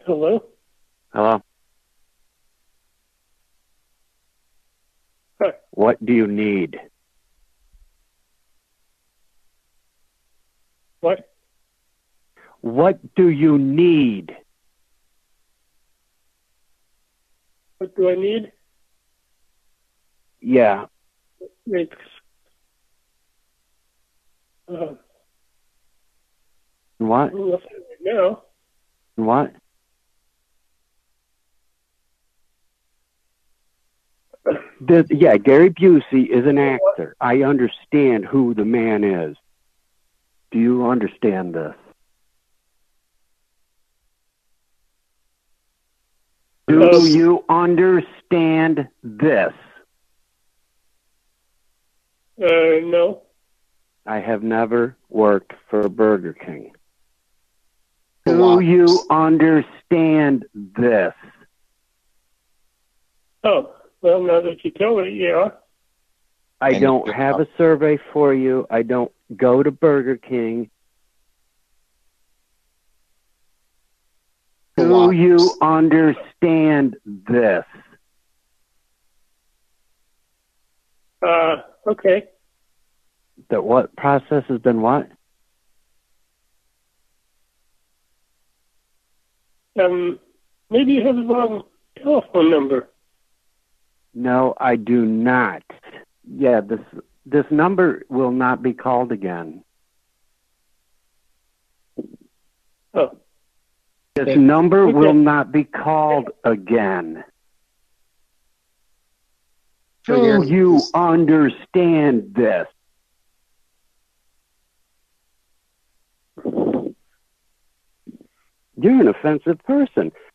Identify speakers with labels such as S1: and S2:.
S1: Hello?
S2: Hello?
S1: Hi.
S2: What do you need?
S1: What?
S2: What do you need?
S1: What do I need?
S2: Yeah.
S1: It's, uh,
S2: What?
S1: nothing right now.
S2: What? Yeah, Gary Busey is an actor. I understand who the man is. Do you understand this? Do you understand this?
S1: No.
S2: I have never worked for Burger King. Do you understand this?
S1: Oh, well, now that you tell me, yeah.
S2: I don't have a survey for you. I don't go to Burger King. Do you understand this?
S1: Okay.
S2: That what process has been what?
S1: Maybe you have the wrong telephone number.
S2: No, I do not. Yeah, this number will not be called again.
S1: Oh.
S2: This number will not be called again. Do you understand this? You're an offensive person.